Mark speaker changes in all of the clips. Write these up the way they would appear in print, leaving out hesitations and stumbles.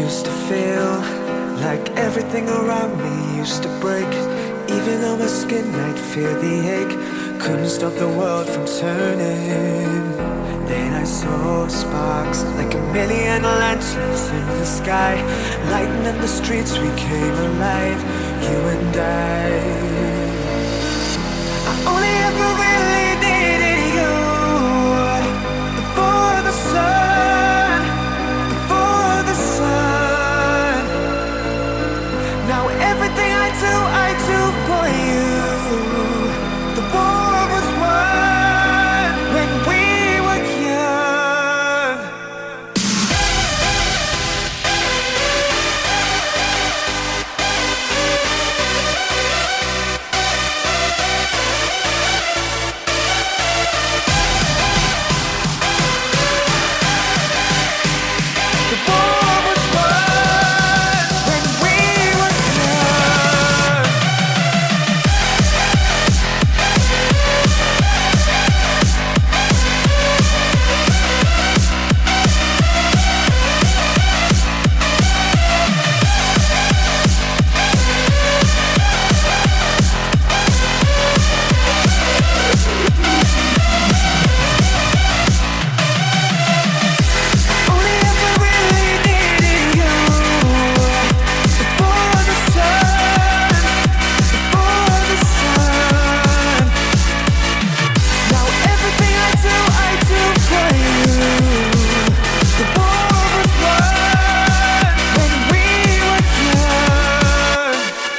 Speaker 1: Used to feel like everything around me used to break. Even on my skin I'd feel the ache. Couldn't stop the world from turning. Then I saw sparks like a million lanterns in the sky, lighting up the streets, we came alive, you and I only ever really needed you. Before the sun, before the sun. Now everything I do for you. The war was won when we were young. The war was won when we were young. Only ever really needed you. Before the sun, before the sun. Now everything I do for you. The war was won when we were young.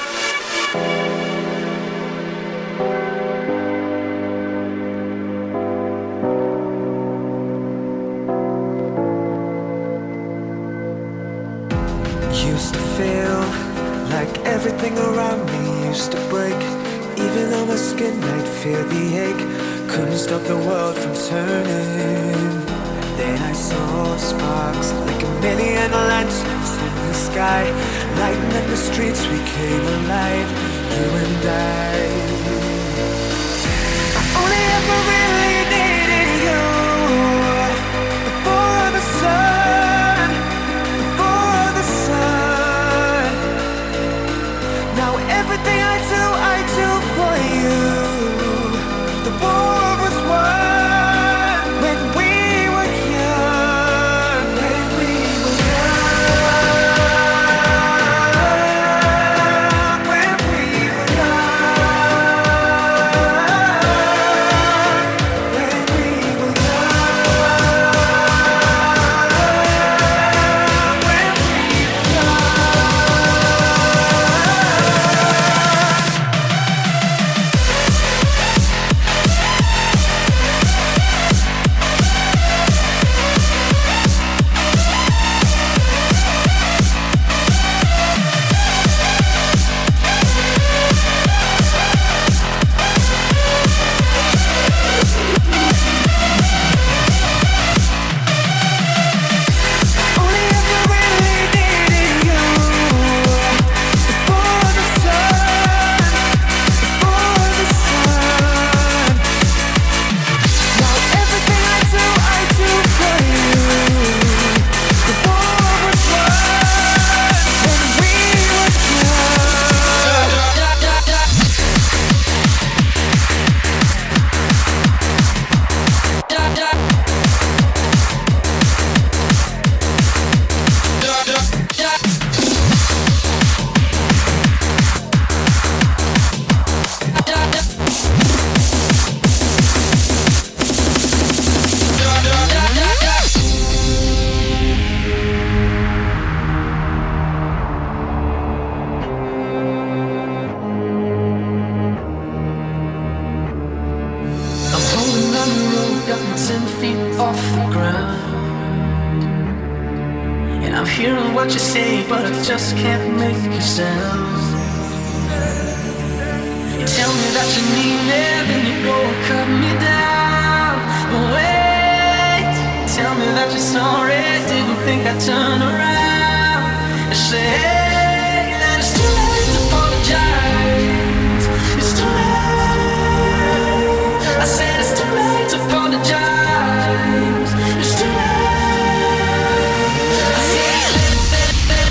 Speaker 1: Used to feel like everything around me used to break. Even on my skin I'd feel the ache. Couldn't stop the world from turning. Then I saw sparks like a million lanterns in the sky, lighting up the streets, we came alive, you and I only ever really needed you. Before the sun, before the sun. Now everything I do for you. The war was won when we were young. When we were young. When we were young. When we were young. When we were only ever really needed you. Before the sun, before the sun. Now everything I do for you. The war was won when we were young. I'm holding on the road, got me 10 feet off the ground. And I'm hearing what you say, but I just can't make a sound. You tell me that you need me, then you go and cut me down. But wait, tell me that you're sorry, didn't think I'd turn around and say, hey, that it's too late to apologize. It's too late. I said it's too late to apologize. It's too late. I said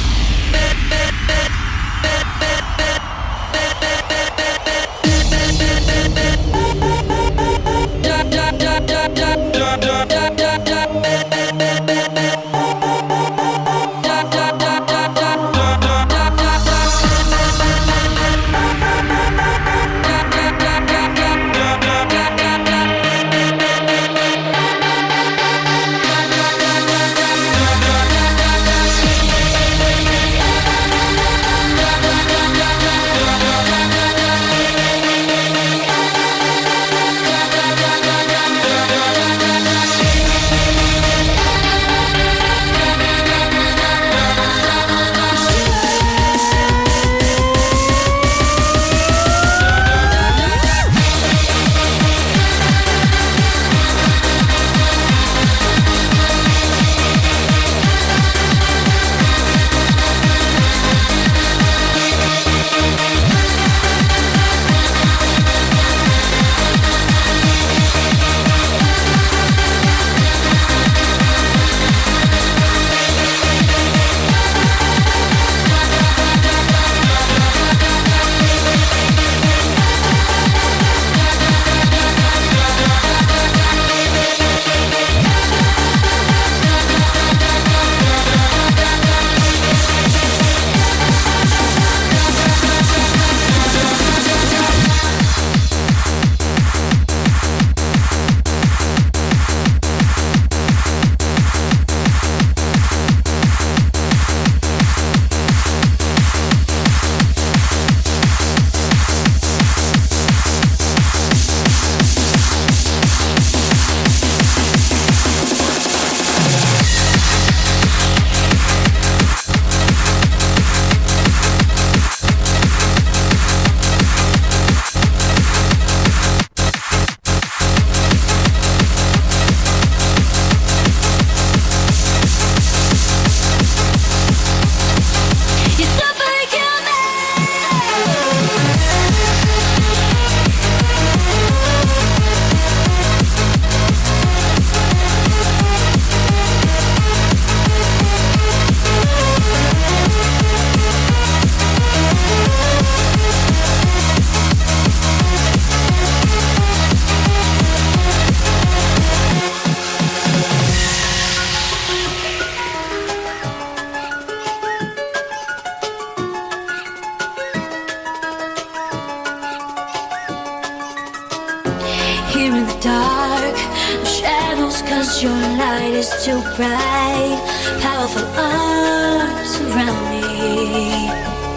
Speaker 2: 'cause your light is too bright. Powerful arms around me.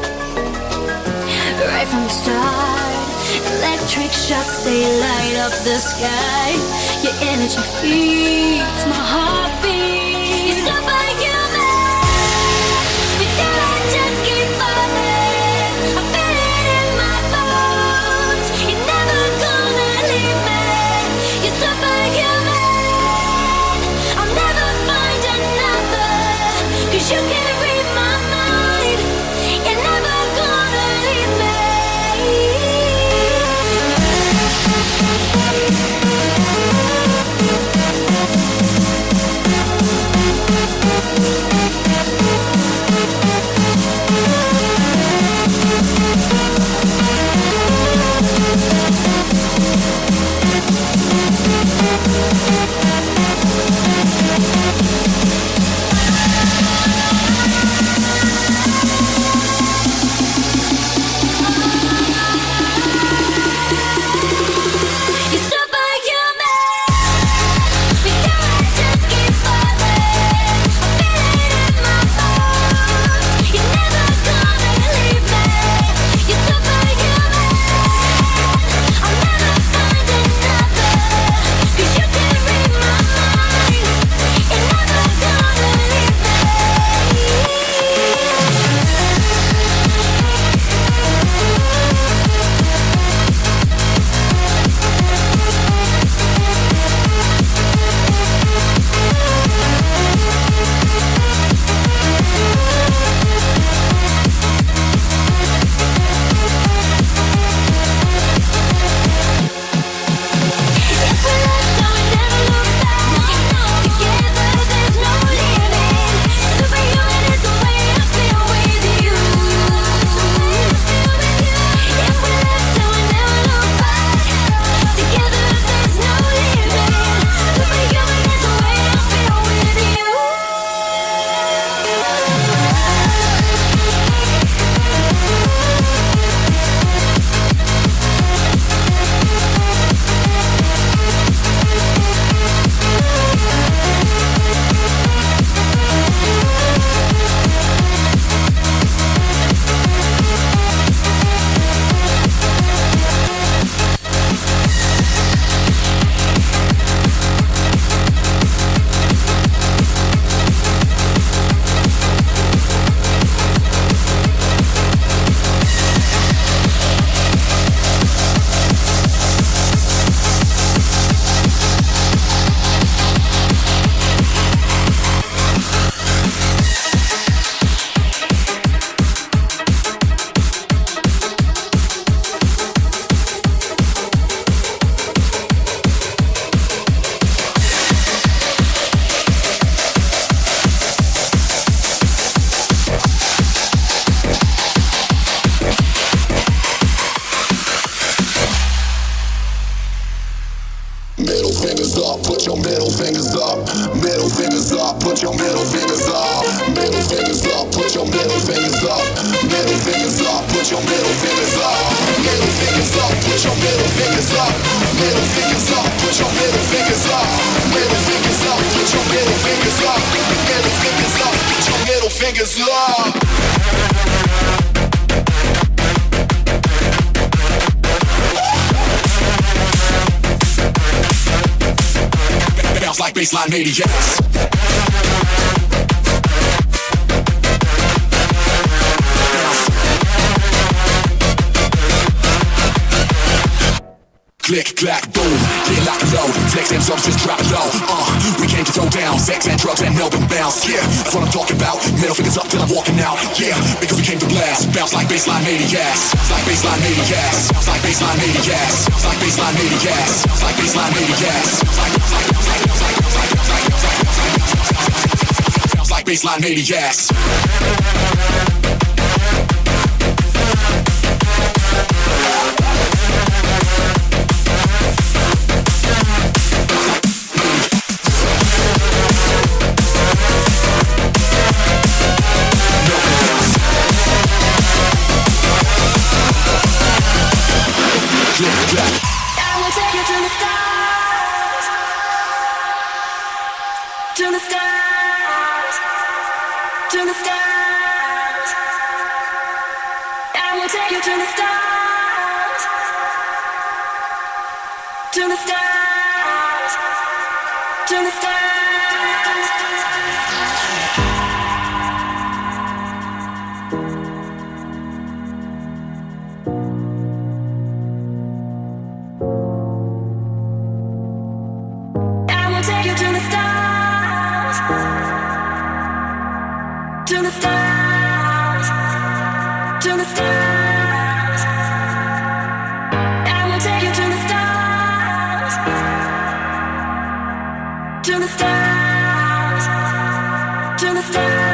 Speaker 2: Right from the start, electric shocks, they light up the sky. Your energy feeds my heartbeat. You're superhuman. With you I just keep falling. I feel it in my bones. You're never gonna leave me. You're superhuman. I'll never find another, 'cause you can read my mind. You're never gonna leave me.
Speaker 3: Baseline maniacs. Click, clack, boom, get locked and load. Flex and subs just drop it low. We came to throw down sex and drugs and Melbourne bounce. Yeah, that's what I'm talking about. Middle fingers up till I'm walking out. Yeah, because we came to blast. Bounce like baseline maniacs. Bounce like baseline maniacs. Bounce like baseline maniacs. Bounce like baseline maniacs. Bounce like baseline maniacs. Bounce like baseline maniacs.
Speaker 2: to the stars, to the stars. I will take you to the stars, to the stars, to the stars. To the stars, to the stars. I will take you to the stars, to the stars, to the stars.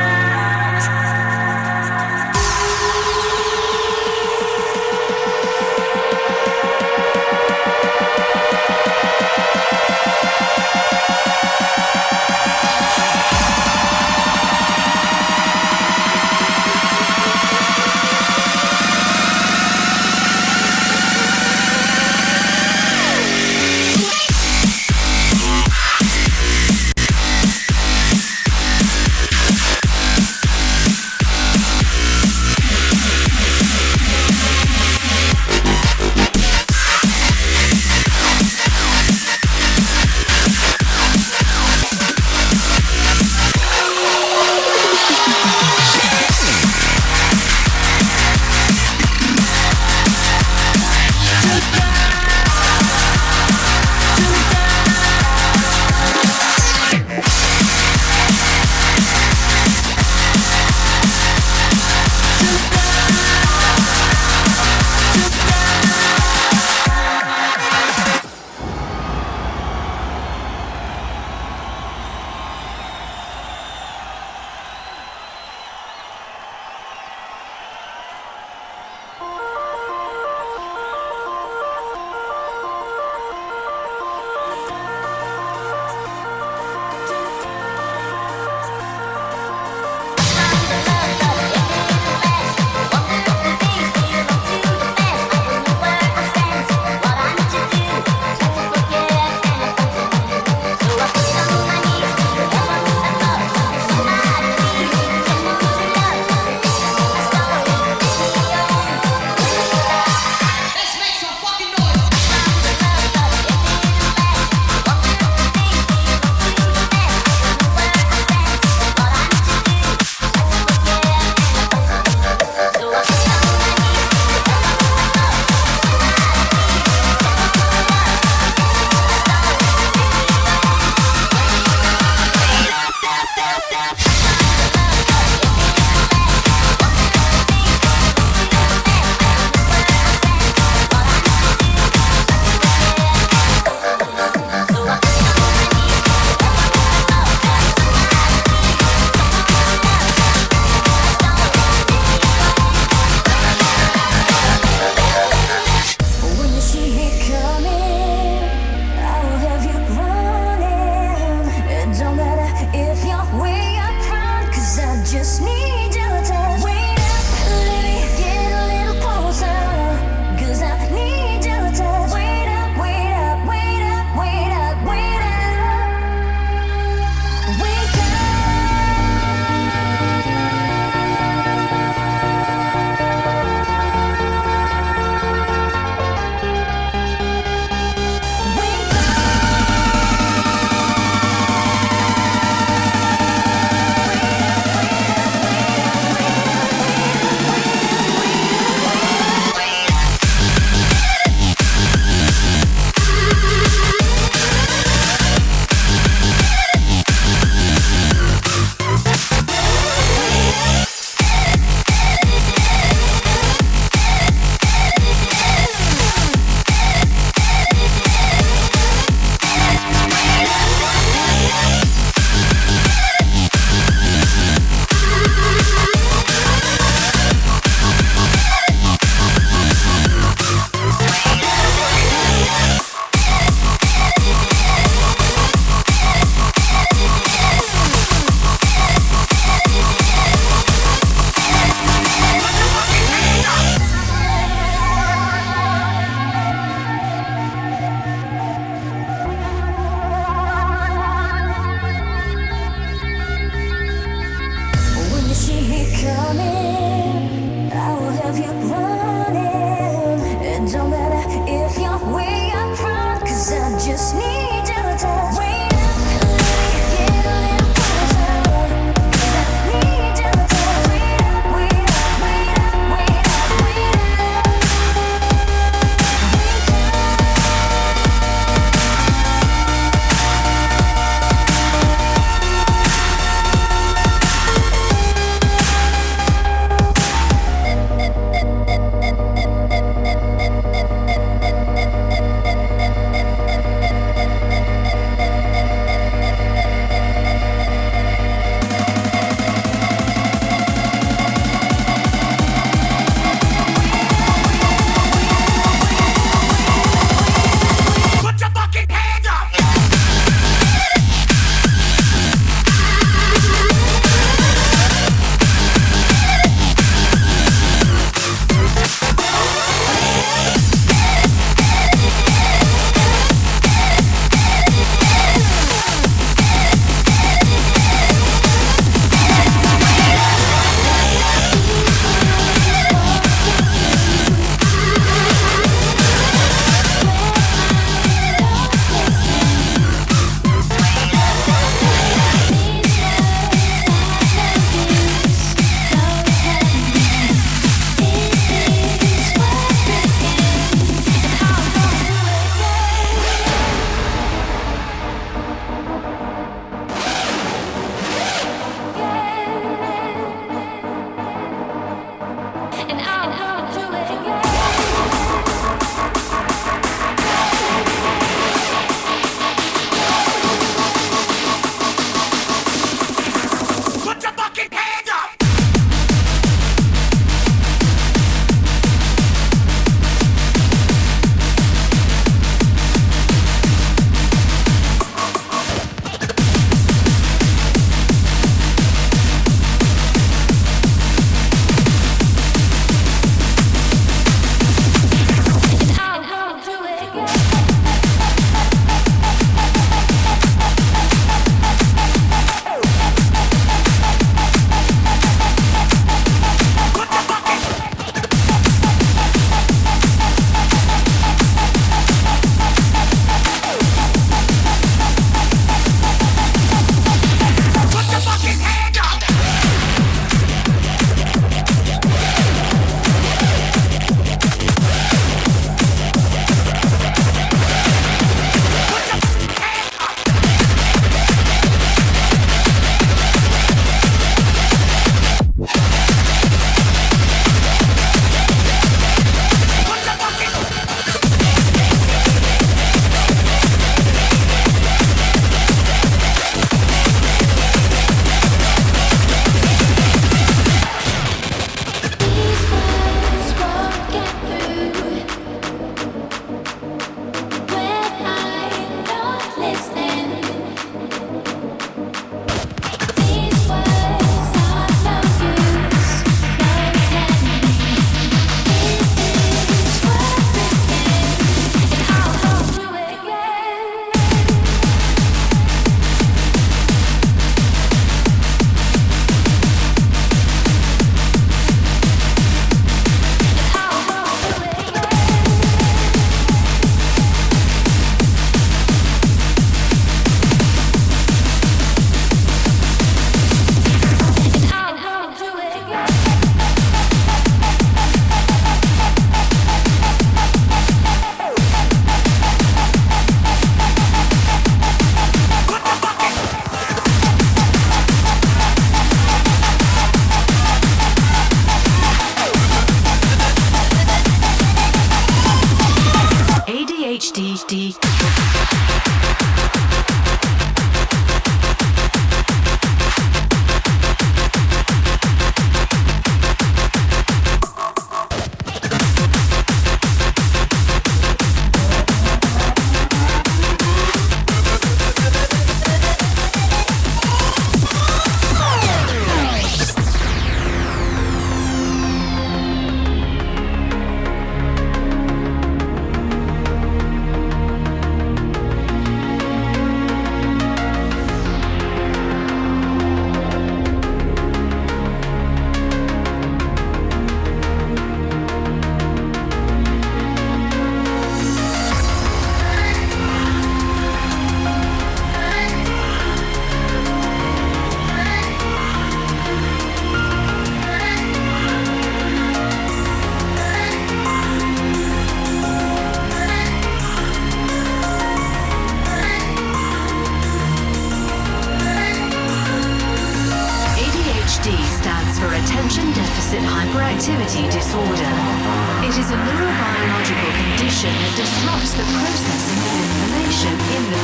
Speaker 4: Opposite hyperactivity disorder. It is a neurobiological condition that disrupts the processing of information in the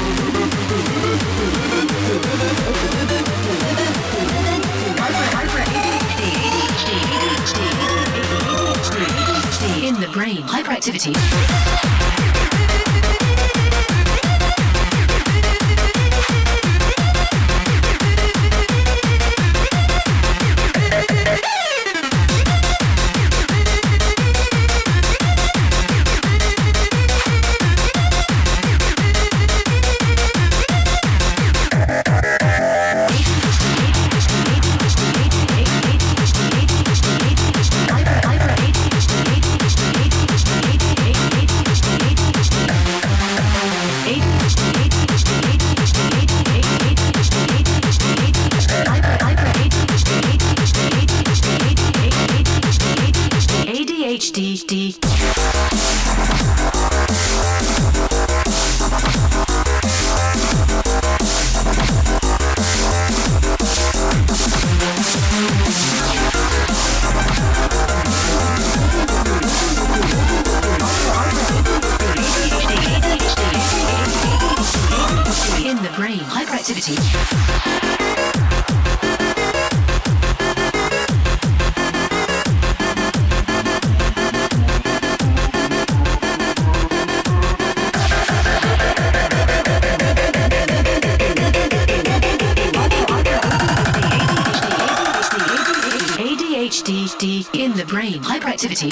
Speaker 4: brain. In the brain, hyperactivity. ADHD. In the brain, hyperactivity. ADHD in the brain, hyperactivity.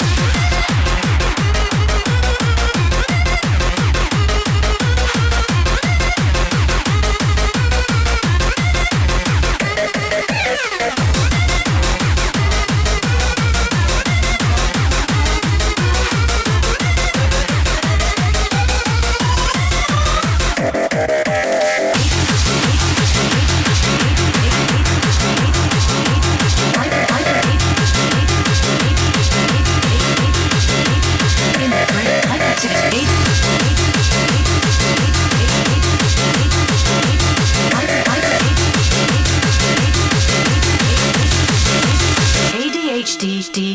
Speaker 4: ADHD.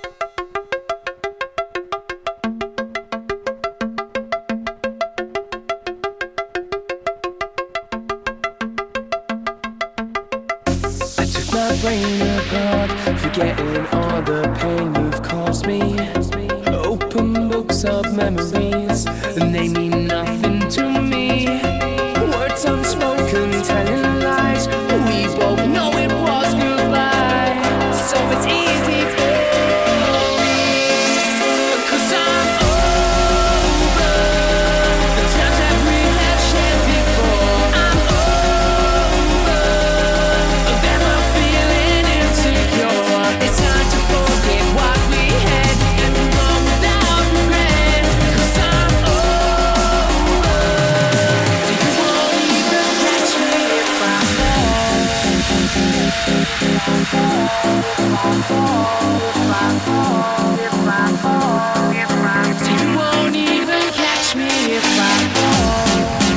Speaker 1: I took my brain apart, forgetting all the pain you've caused me. Open books of memories, and they mean nothing to me. Words unspoken, telling lies. We both know it was goodbye, so it's easy for me. 'Cause I'm over the times that we have shared before. I'm over them feeling insecure. It's time to forget what we had and move on without regret. 'Cause I'm over. So you won't even catch me if I fall. So you won't even catch me if I fall.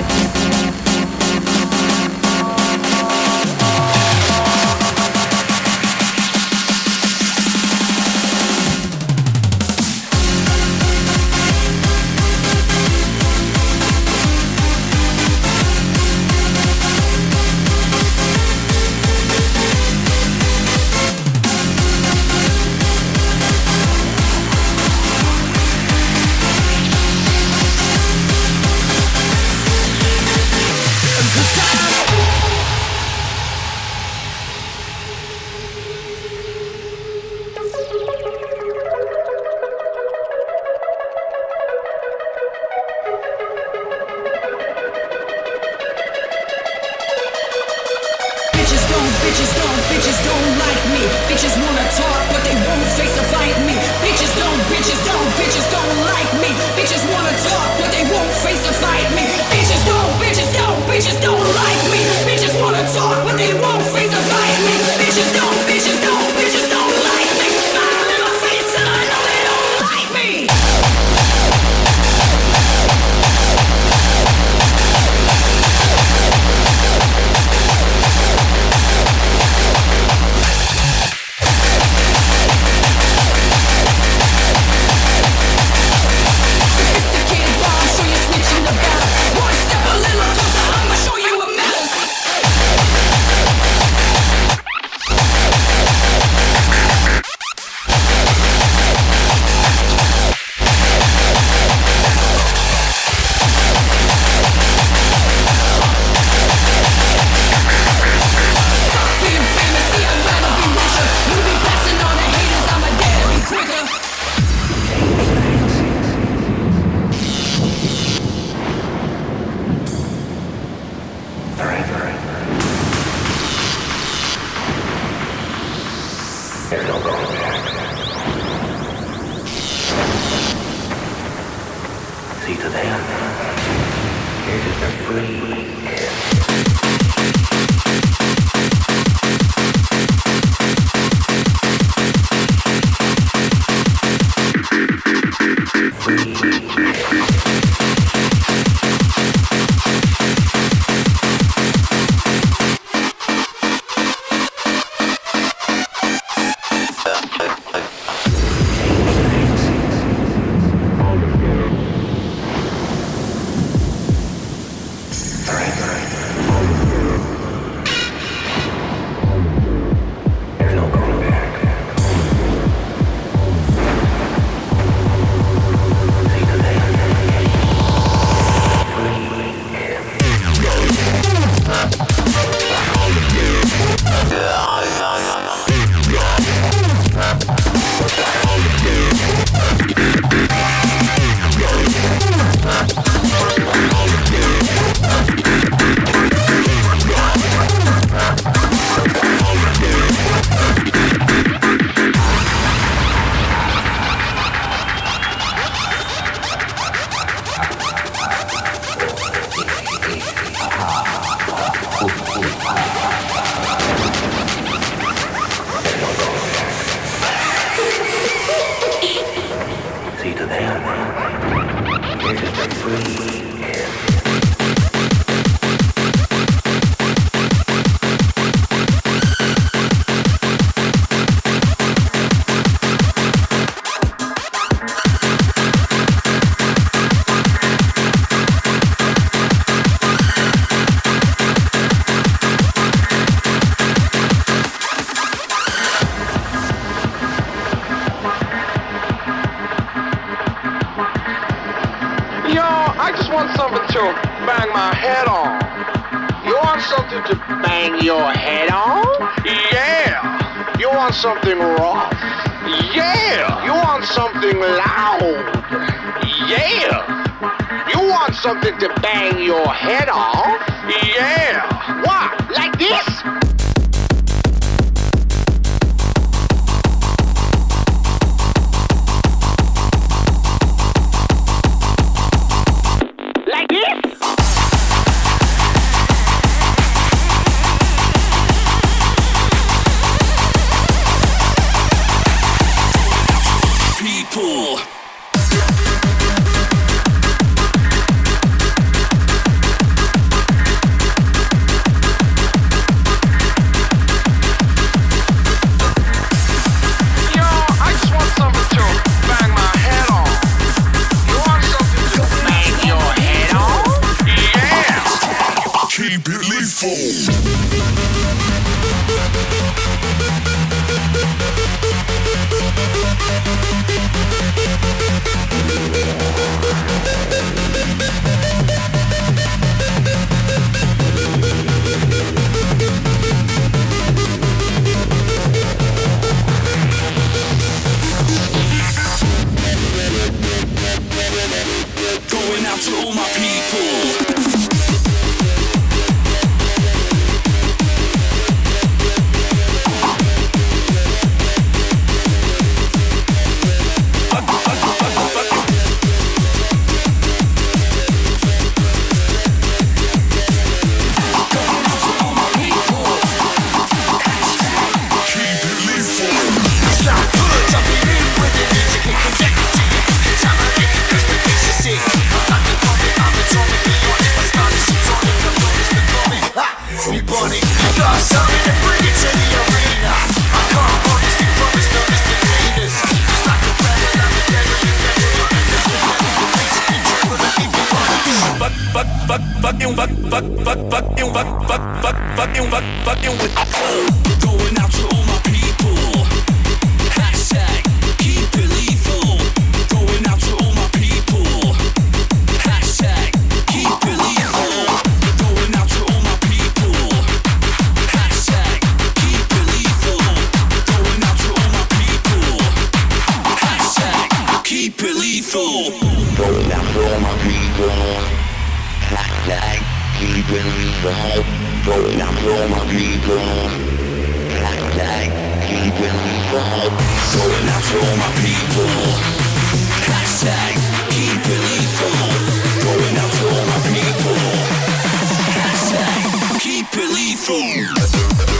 Speaker 1: Bitches don't like me. Bitches wanna talk, but they won't face or fight me. Bitches don't like me. Bitches wanna talk, but they won't face or fight me. Bitches don't like me. Bitches wanna talk, but they won't face or fight me. Bitches don't like me. I'm in my face and I know they don't like me.
Speaker 5: There's no going back. See to them. It is the free air.
Speaker 6: Something rough? Yeah! You want something loud? Yeah! You want something to bang your head off? Yeah! What? Like this? Like this?
Speaker 7: Fucking with going out to all my people. Hashtag keep it lethal. Going out to all my people. Hashtag keep it lethal. Going out to all my people. Hashtag keep it lethal. Going out to all my people. Hashtag keep it lethal.
Speaker 5: Going out to all my people. Hashtag keep it lethal. Going out to all my people. Hashtag
Speaker 7: Going out to all my people. Hashtag keep it lethal. Going out to all my people. Hashtag keep it lethal.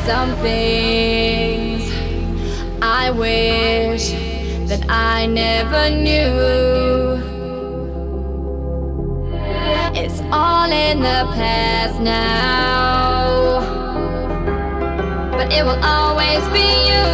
Speaker 2: some things I wish that I never knew. It's all in the past now, but it will always be you.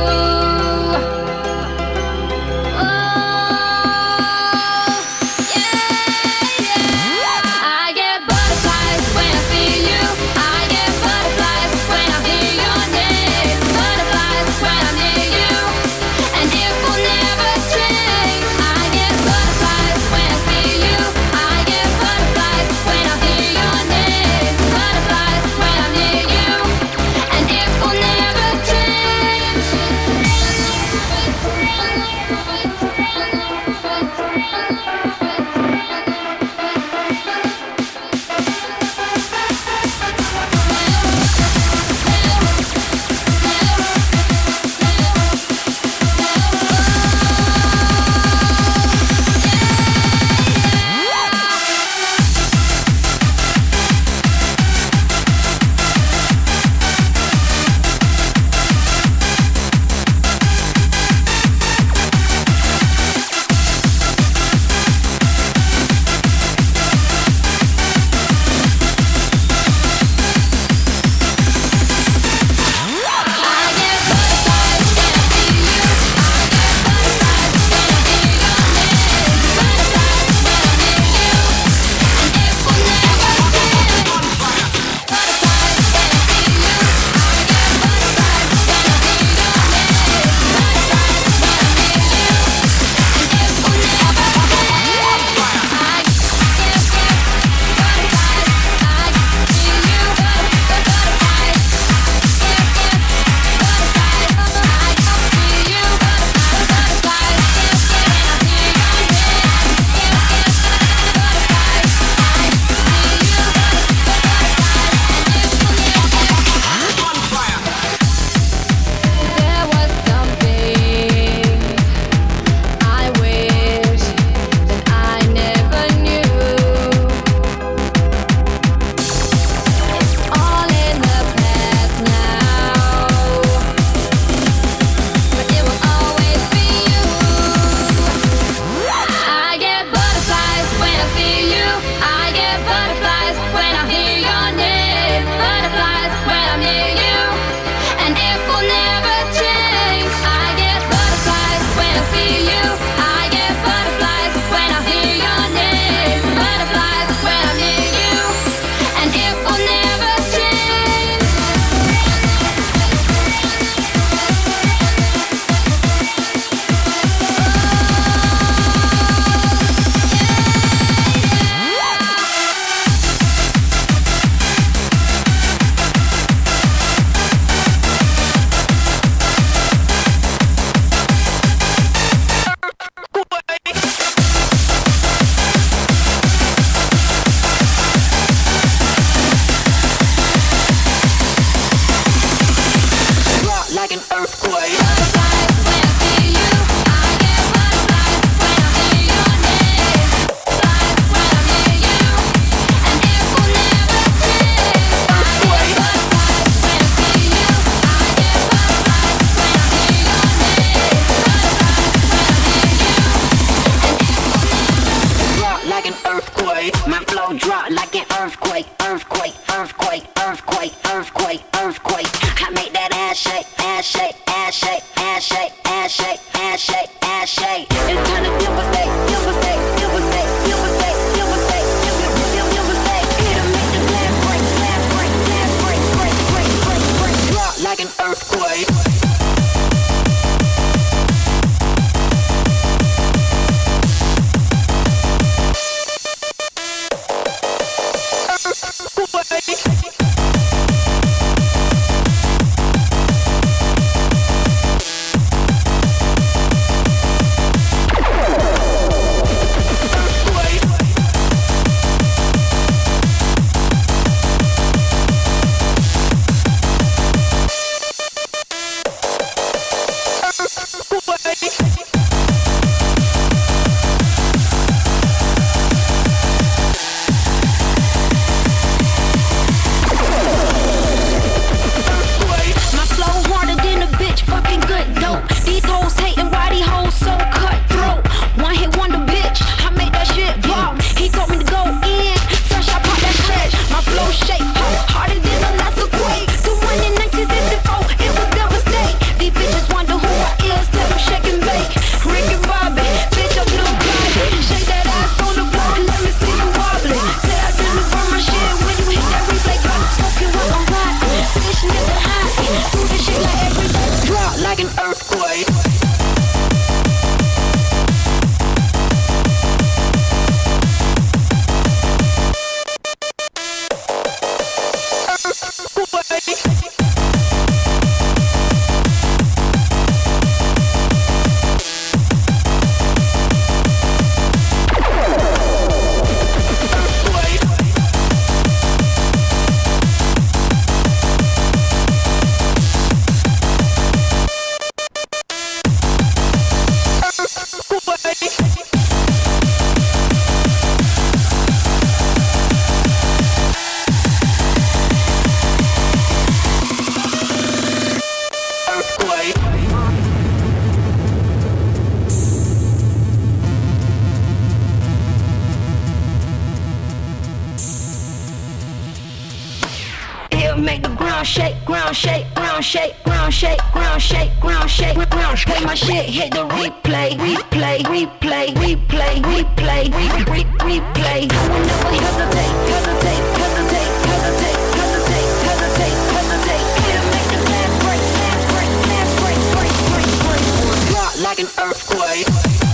Speaker 2: shake, ground shake, ground shake, ground shake, ground shake, ground shake, ground shake. Play my shit, hit the replay, replay, replay, replay, replay, replay. I will never hesitate, hesitate, hesitate, hesitate, hesitate, hesitate, hesitate. Here, make the last break, last break, last break, break, break, break. Rock like an earthquake.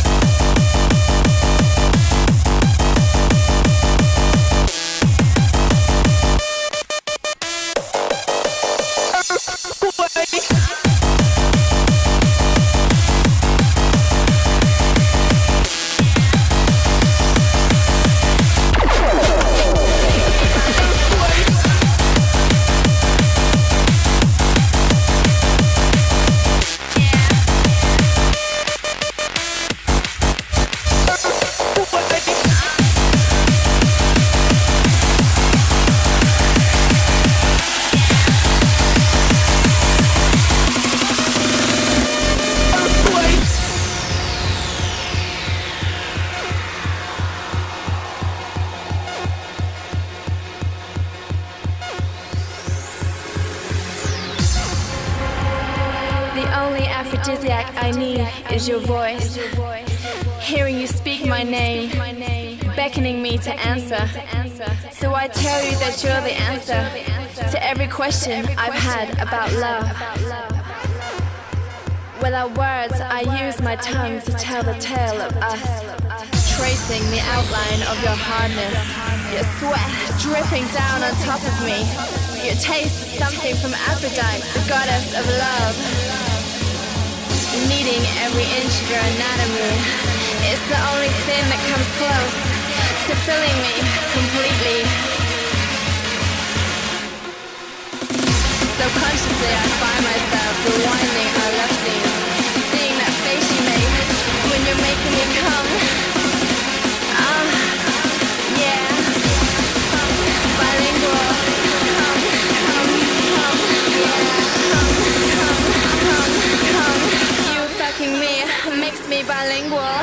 Speaker 8: I need is your voice. Hearing you speak my name, beckoning me to answer. So I tell you that you're the answer to every question I've had about love. Without words, I use my tongue to tell the tale of us, tracing the outline of your hardness, your sweat dripping down on top of me. Your taste is something from Aphrodite, the goddess of love. Needing every inch of your anatomy, it's the only thing that comes close to filling me completely. Subconsciously I find myself rewinding our love scenes, seeing that face you make when you're making me come. Yeah, bilingual. Me makes me bilingual.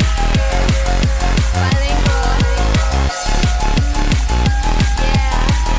Speaker 8: Yeah.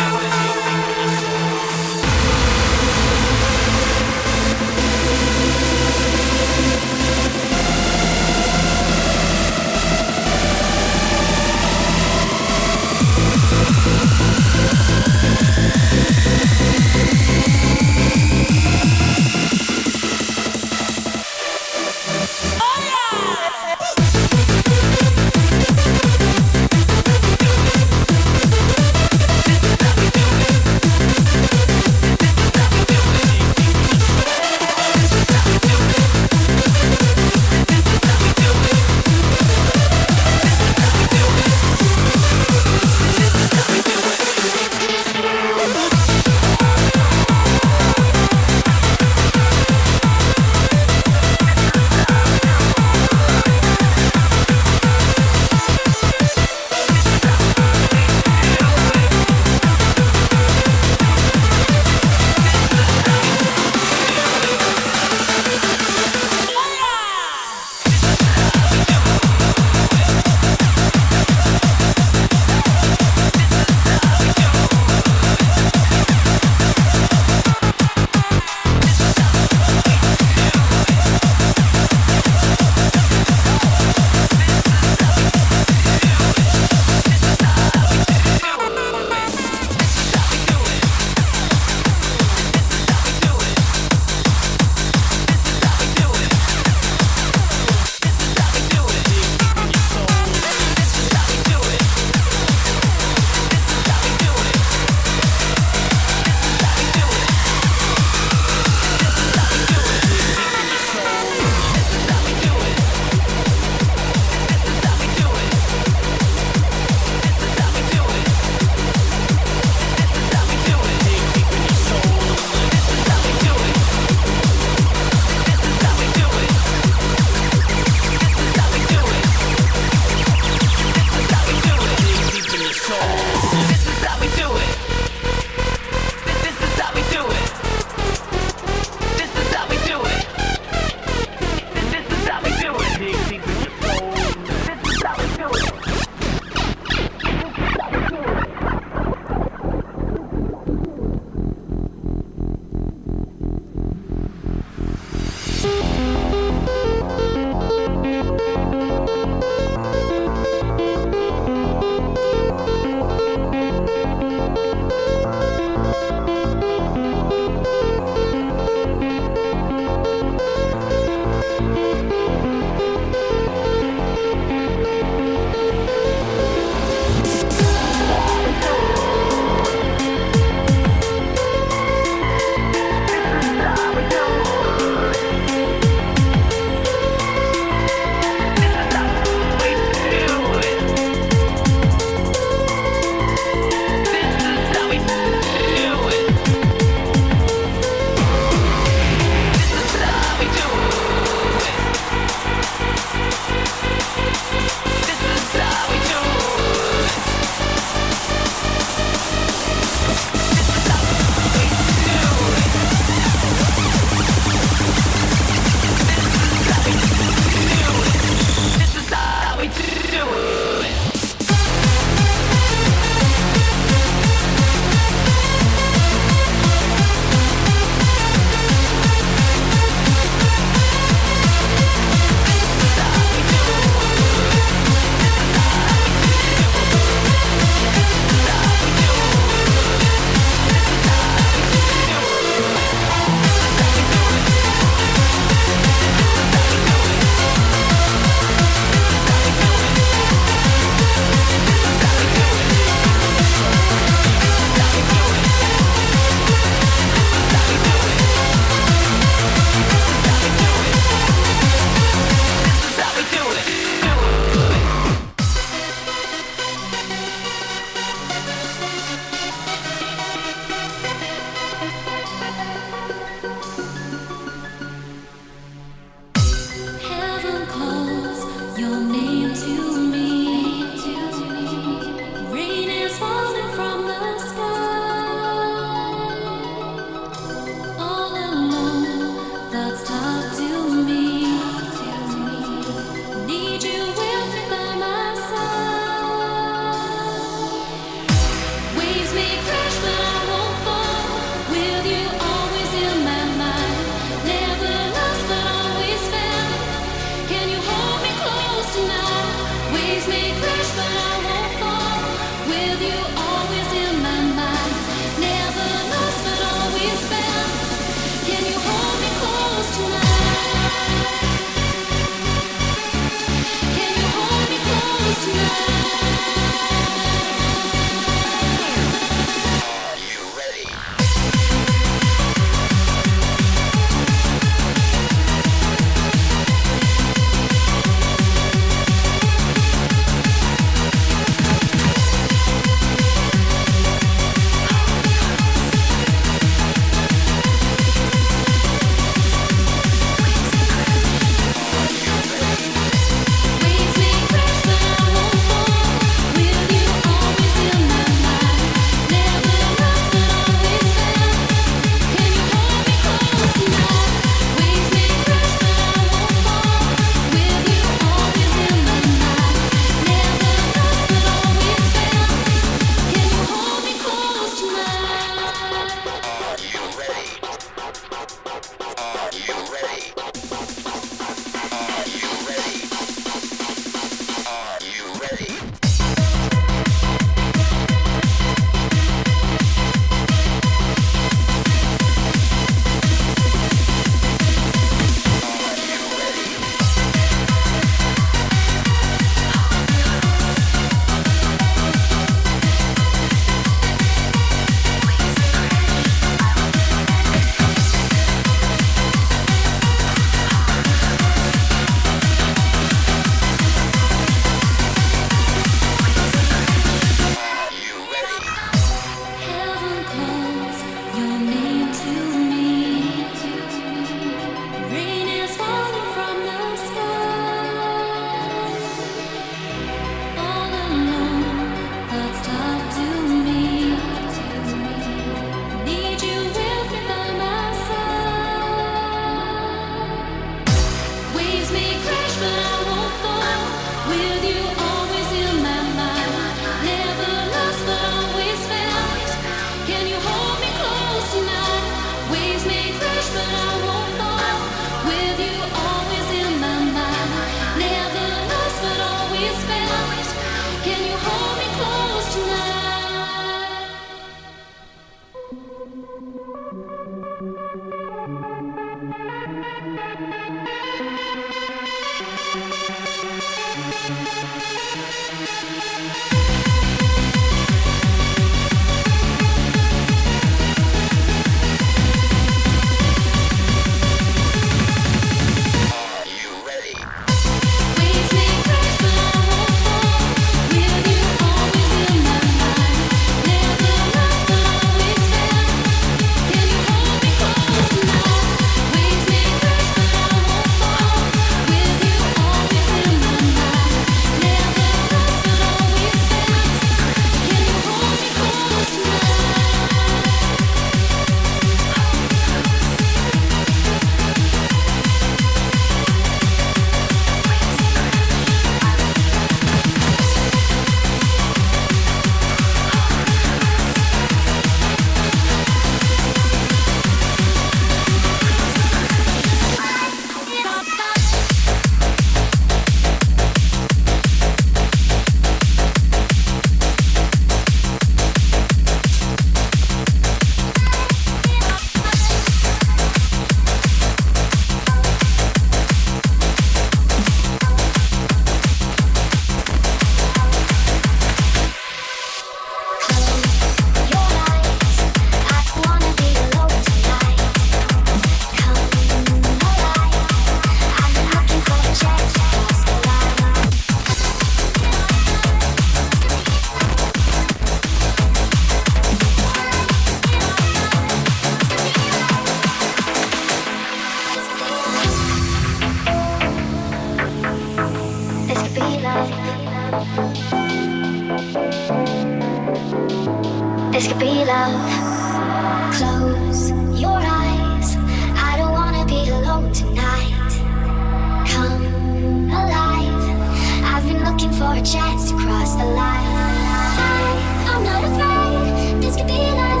Speaker 2: This could be love. Close your eyes. I don't wanna be alone tonight. Come alive. I've been looking for a chance to cross the line. I'm not afraid. This could be love.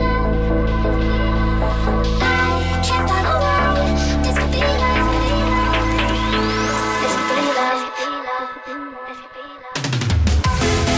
Speaker 2: I can't find a way. This could be love. This could be love. This could be love. This could be love.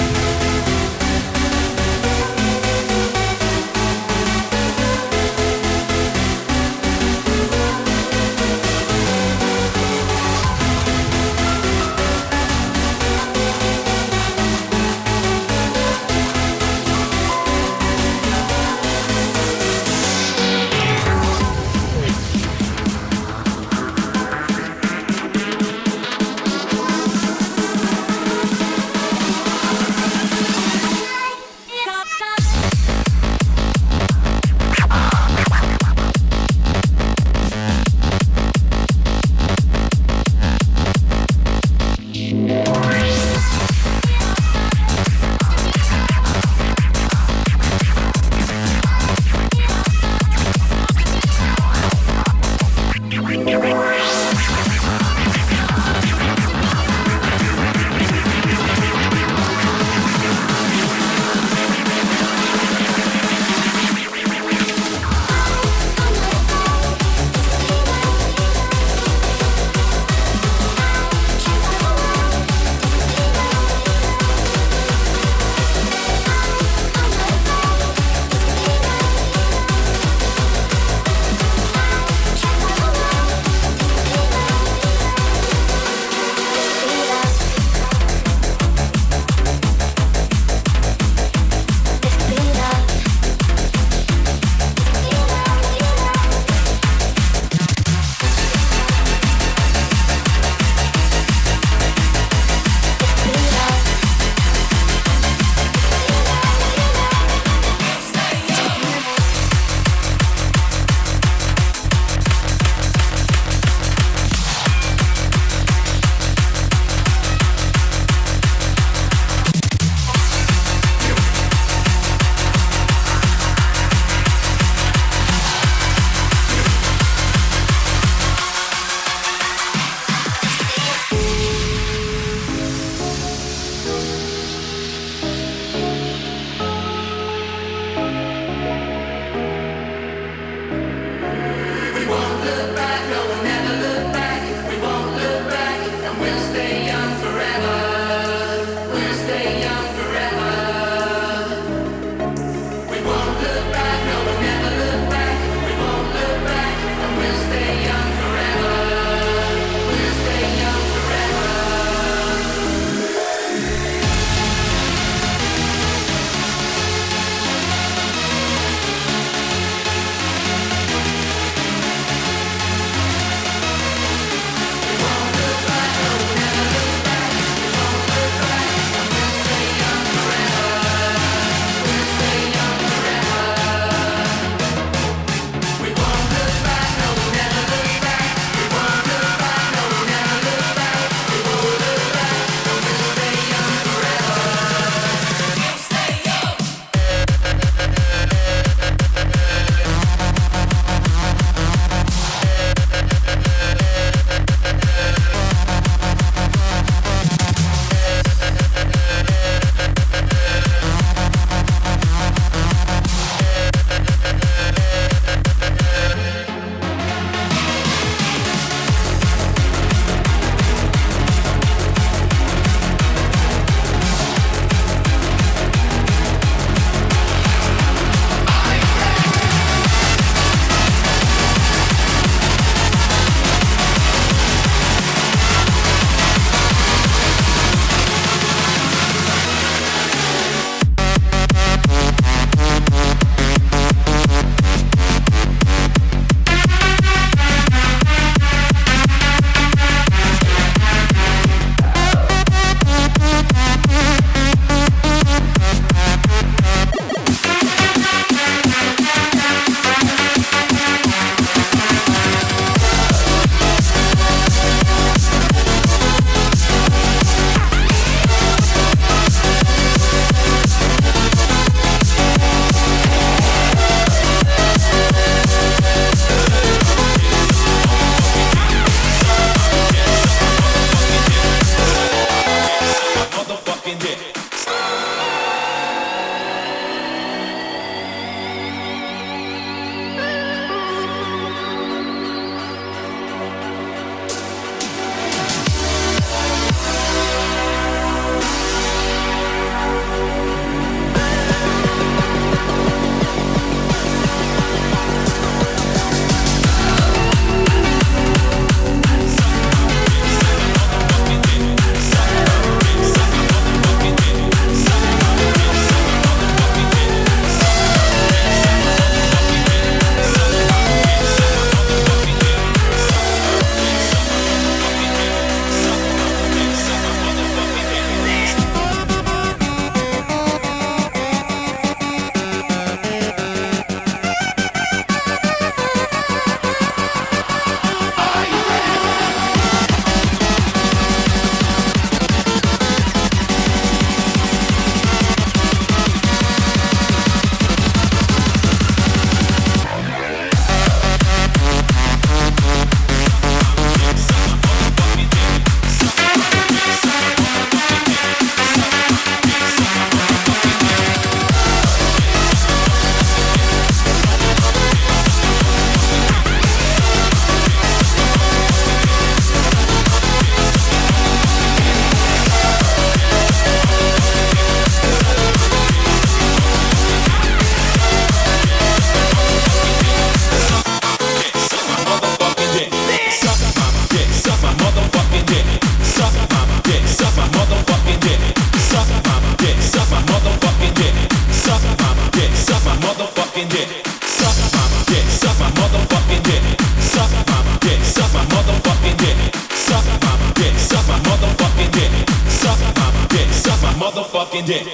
Speaker 7: motherfucking dick.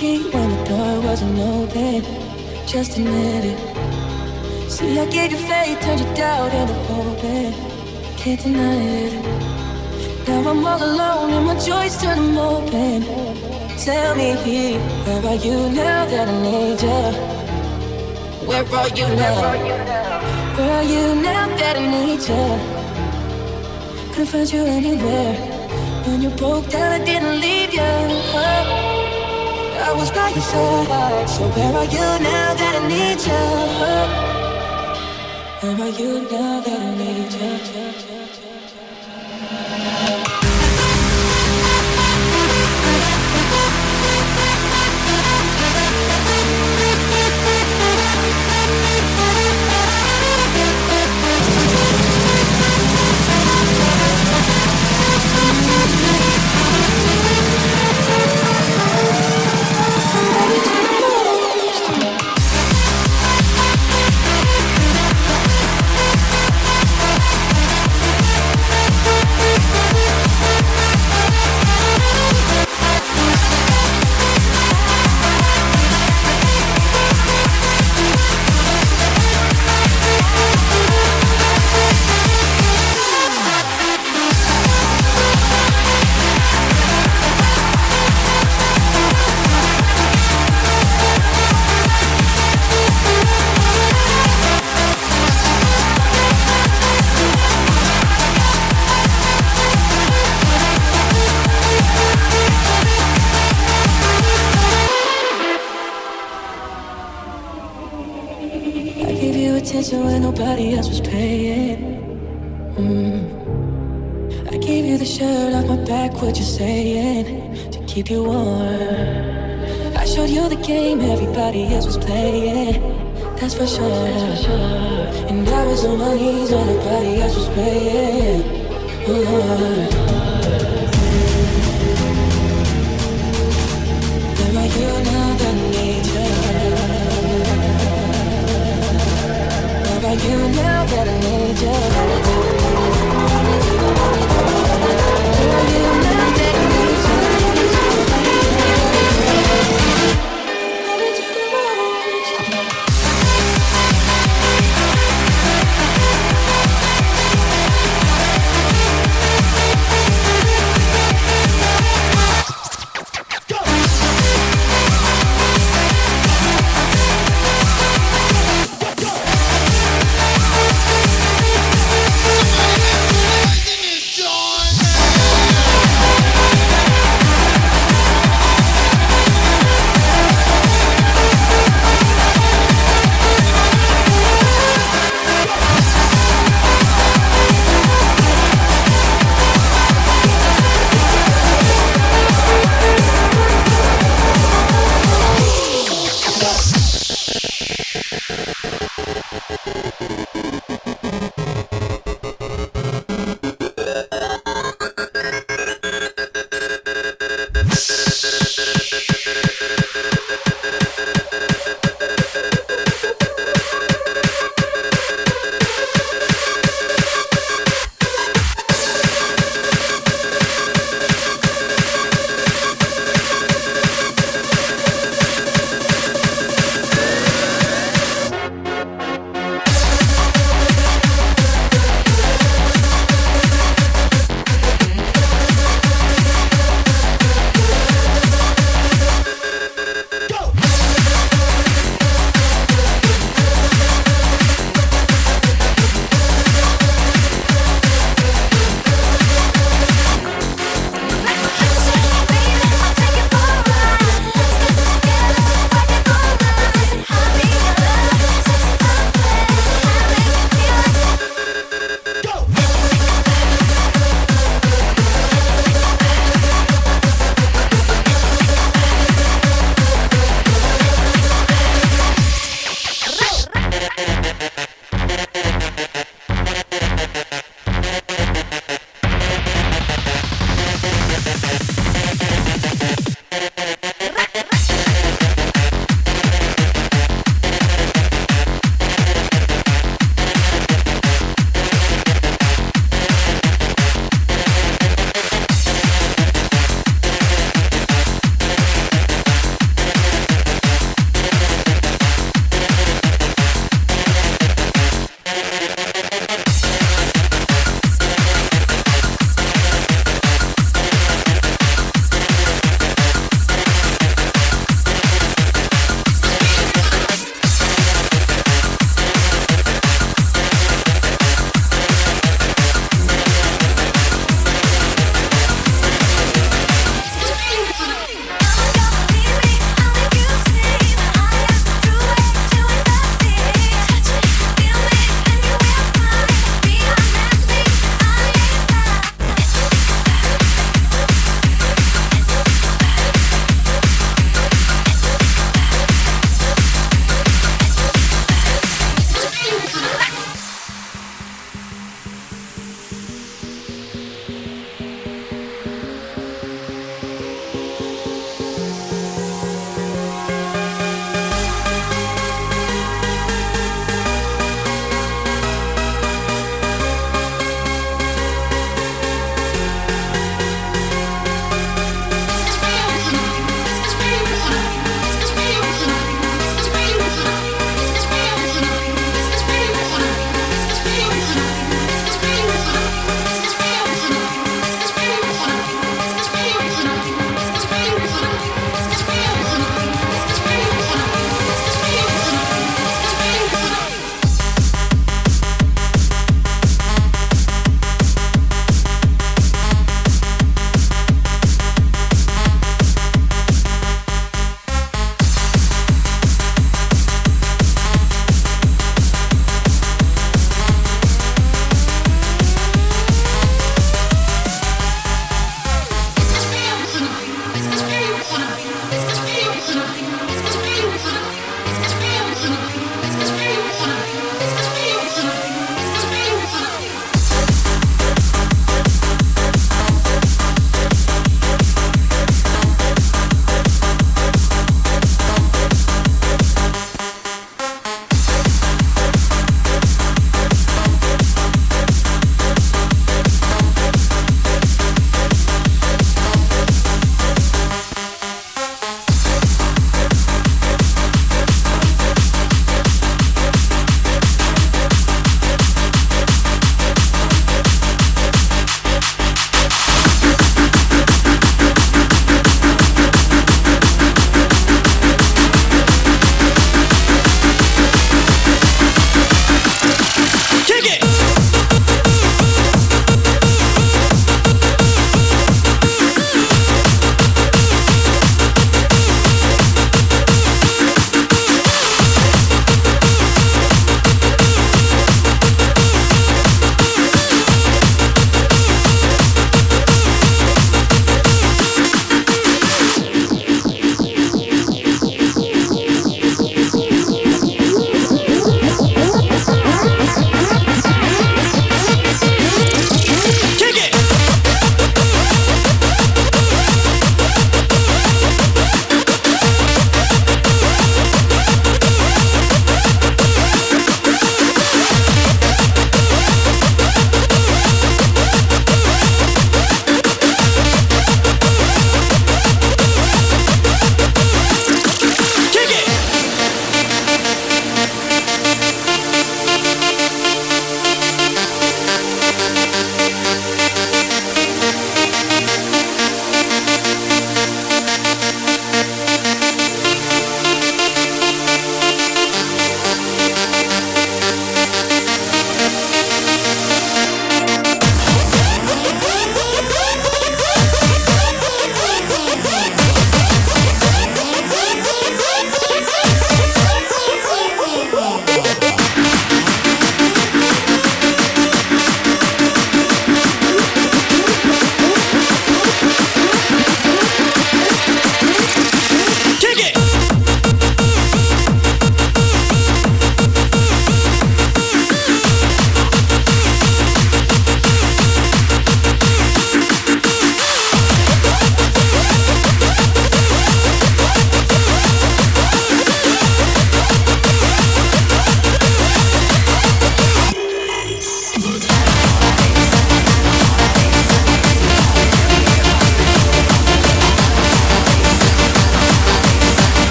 Speaker 9: key when the door wasn't open. Just admit it. See, I gave you faith, turned your doubt into hope. Can't deny it. Now I'm all alone and my joys turn them open. Tell me, where are you now that I need you? Where are you now? Where are you now that I need you? Couldn't find you anywhere. When you broke down, I didn't leave you. I was by your side. So where are you now that I need you? Where are you now that I need you? When nobody else was paying. I gave you the shirt off my back, what you saying? To keep you warm. I showed you the game everybody else was playing. That's for sure. And I was on my knees when nobody else was praying. Where are you now that I need you? Where are you now that I need you? Where are you now that I need you? I need you the most.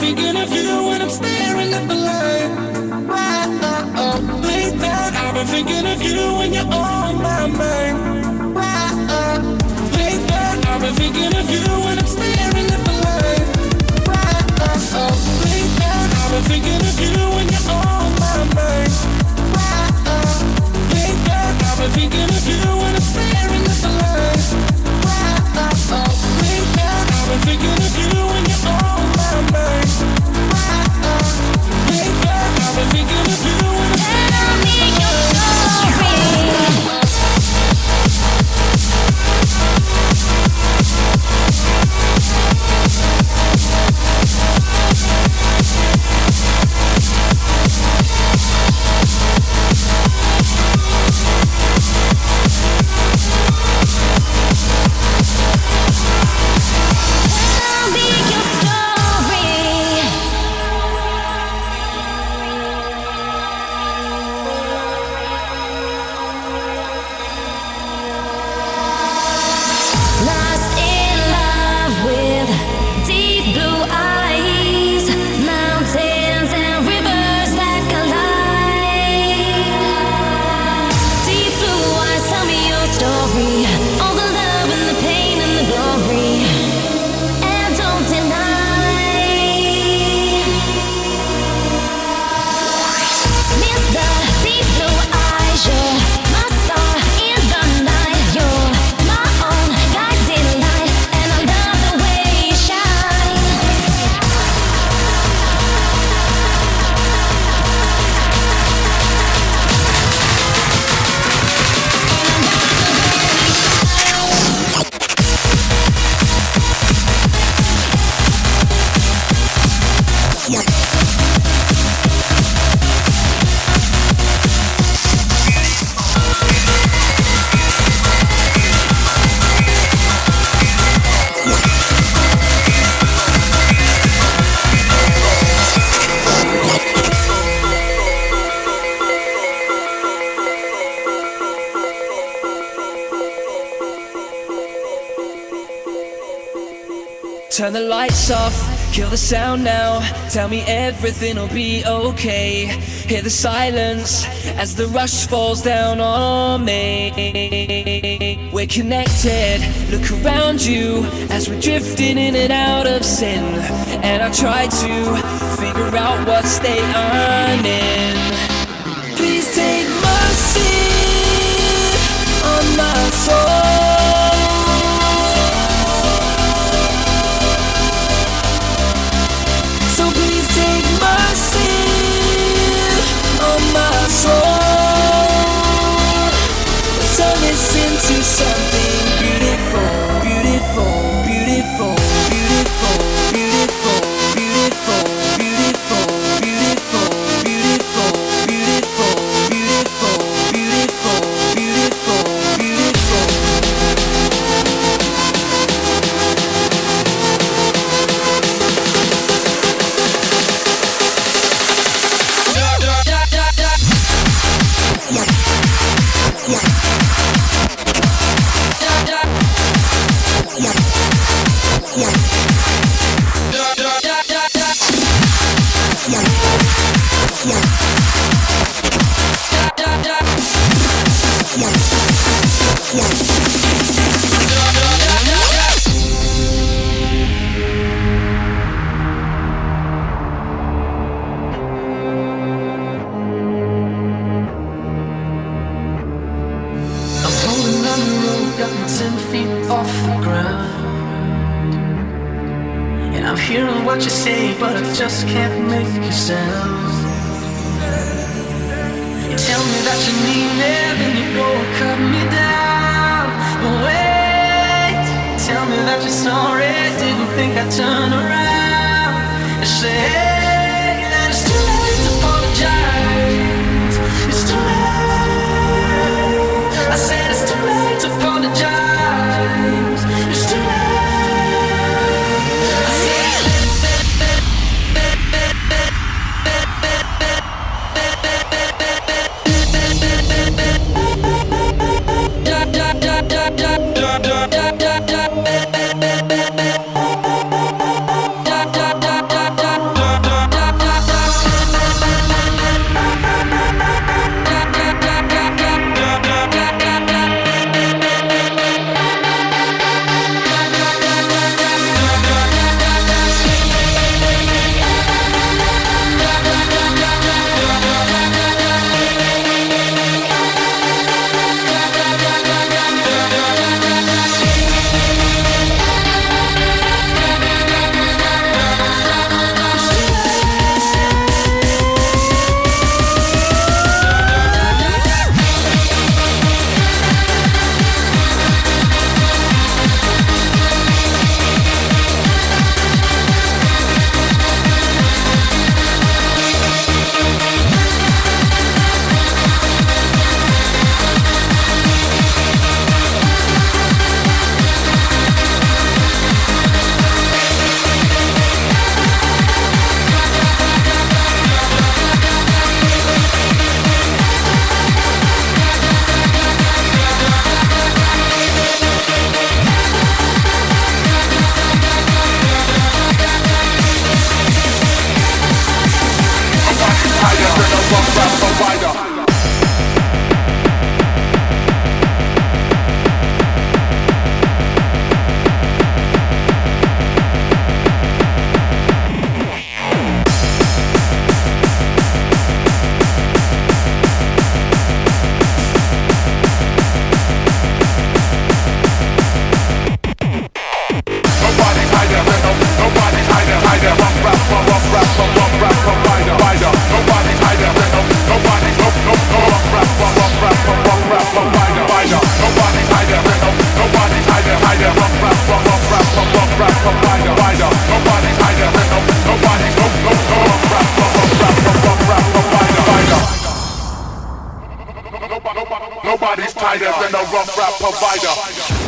Speaker 7: thinking of you when I'm staring at the light. Late night, I've been thinking of you when you're on my mind. Late night, I've been thinking of you when I'm staring at the light. Late night, I've been thinking of you when you're on my mind. Late night, I've been thinking of you when I'm staring at the light. Late night, I've been thinking of you when you're on my mind. Late night, I've been thinking of you when I'm staring at the light.
Speaker 10: Turn the lights off, kill the sound now. Tell me everything will be okay. Hear the silence as the rush falls down on me. We're connected, look around you as we're drifting in and out of sin. And I try to figure out what state I'm in. Please take mercy on my soul. My soul, turn this into something beautiful, beautiful, beautiful, beautiful, beautiful, beautiful, beautiful, beautiful, beautiful, beautiful, beautiful, beautiful, beautiful, beautiful.
Speaker 11: What you say, but I just can't make a sound. You tell me that you need me, then you go and cut me down. But wait, tell me that you're sorry, didn't think I'd turn around and say, hey, that it's too late to apologize. It's too late. I said it's too late to apologize. It's too late.
Speaker 6: rough rap provider. Nobody's tighter than a rough rap provider.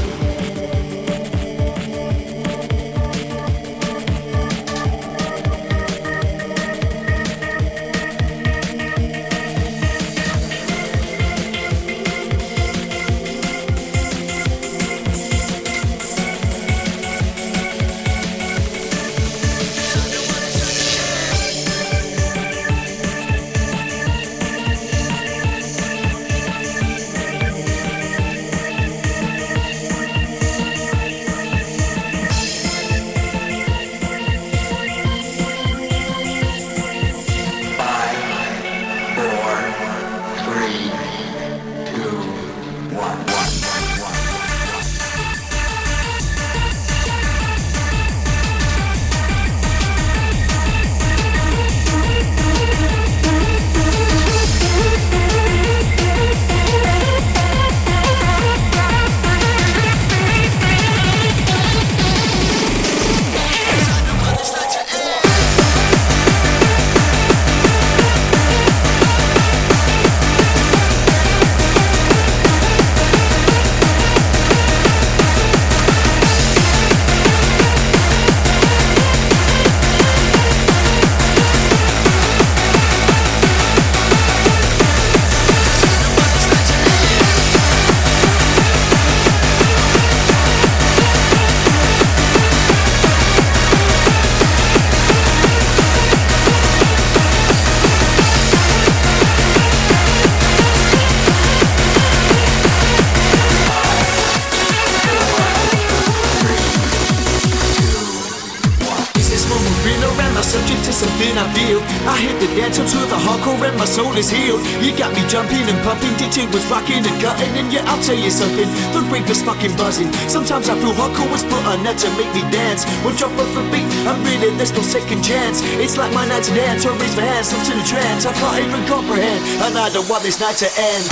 Speaker 12: My soul is healed. You got me jumping and pumping. DJ was rocking and cutting. And yeah, I'll tell you something, the rave is fucking buzzing. Sometimes I feel hardcore was put on that to make me dance. One drop of a beat, I'm really, there's no second chance. It's like my night to dance, I raise my hands, I'm in a trance. I can't even comprehend, and I don't want this night to end.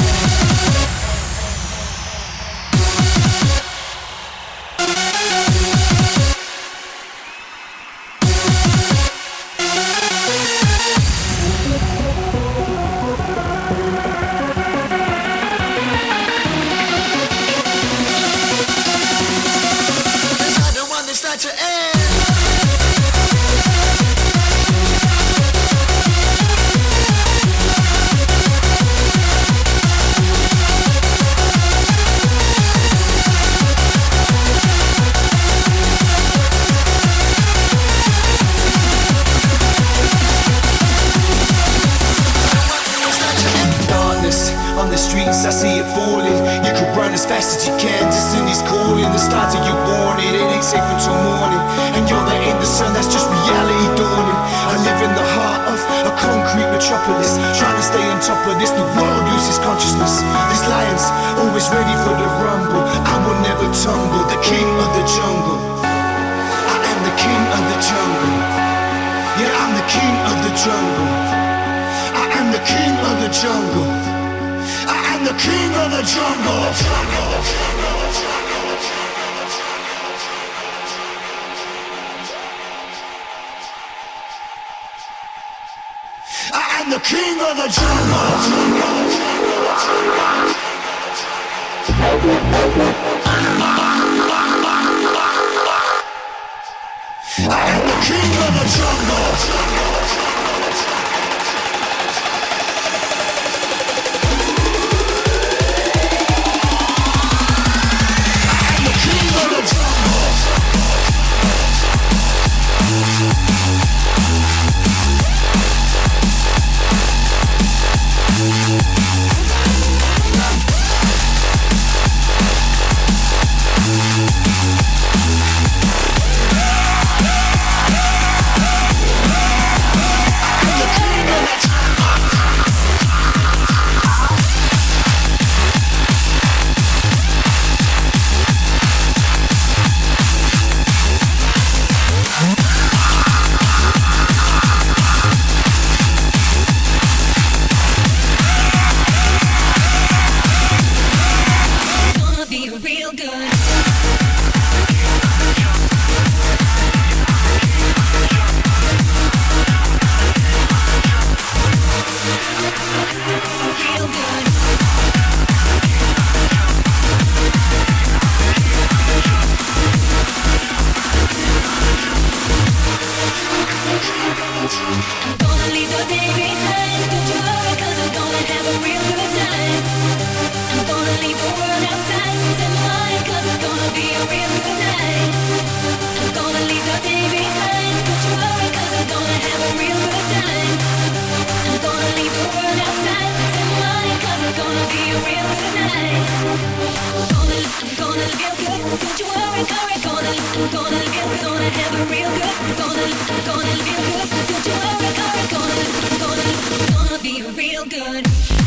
Speaker 2: gonna leave your day behind. Don't you worry, 'cause I'm gonna have a real good time. I'm gonna leave the world outside in mind, 'cause it's gonna be a real good night. I'm gonna leave your day behind. Don't you worry, 'cause I'm gonna have a real good time. I'm gonna leave the world outside in mind, 'cause it's gonna be a real good night. I'm gonna live good. Don't you worry, I'm gonna live good. Gonna have a real good. Gonna live good. Don't you worry, gonna be real good.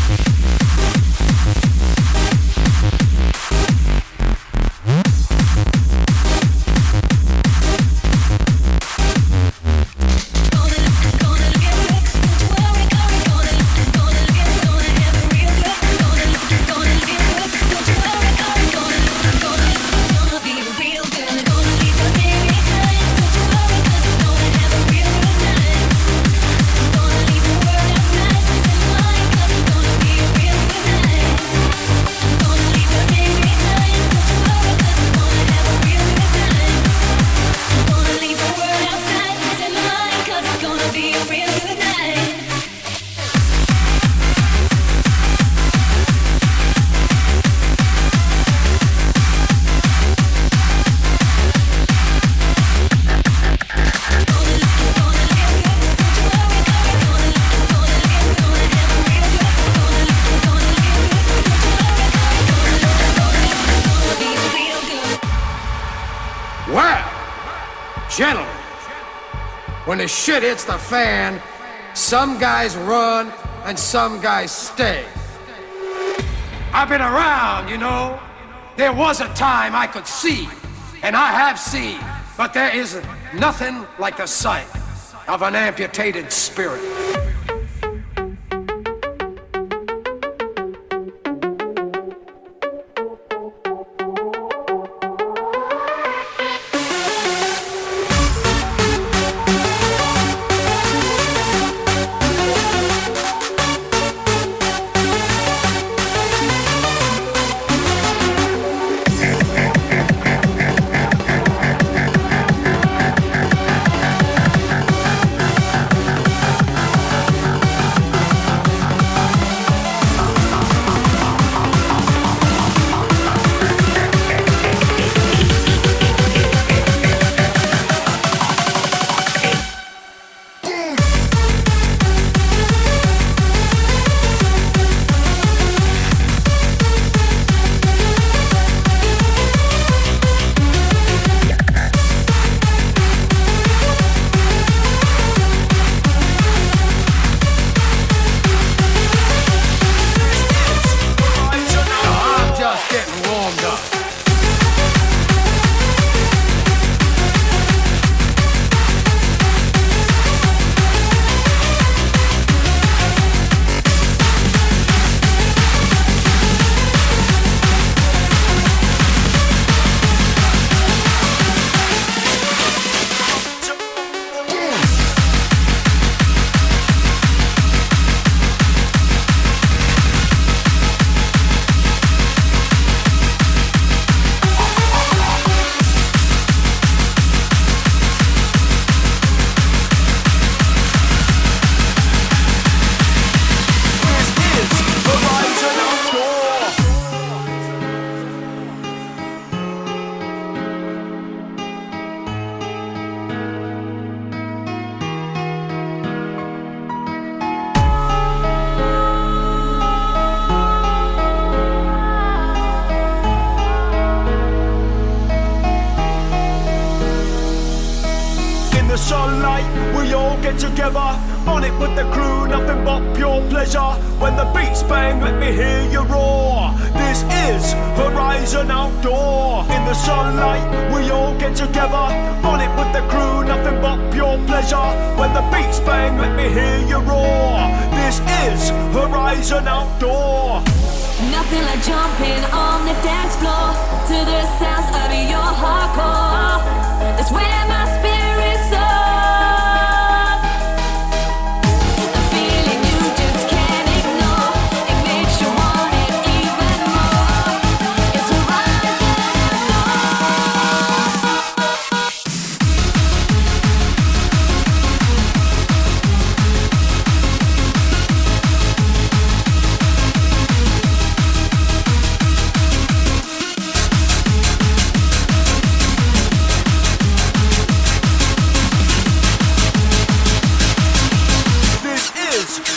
Speaker 6: Gentlemen, when the shit hits the fan, some guys run and some guys stay. I've been around, you know. There was a time I could see, and I have seen, but there is nothing like the sight of an amputated spirit.
Speaker 12: sunlight, we all get together. On it with the crew, nothing but pure pleasure. When the beats bang, let me hear you roar. This is Horizon Outdoor. In the sunlight, we all get together. On it with the crew, nothing but pure pleasure. When the beats bang, let me hear you roar. This is Horizon Outdoor.
Speaker 2: Nothing like jumping on the dance floor to the sounds of your hardcore. That's where my spirit soars. A feeling you just can't ignore. It makes you want it even more. It's Horizon Outdoor.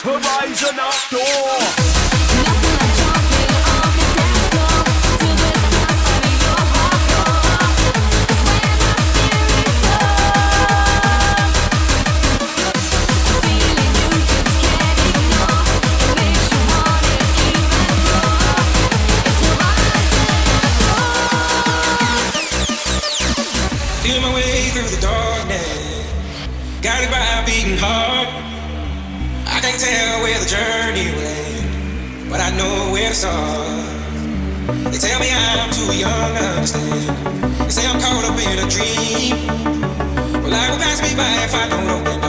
Speaker 13: horizon outdoor.
Speaker 14: Feeling my way through the darkness, guided by a beating heart. I can't tell where the journey will end, but I know where to start. They tell me I'm too young to understand. They say I'm caught up in a dream. Well, life will pass me by if I don't open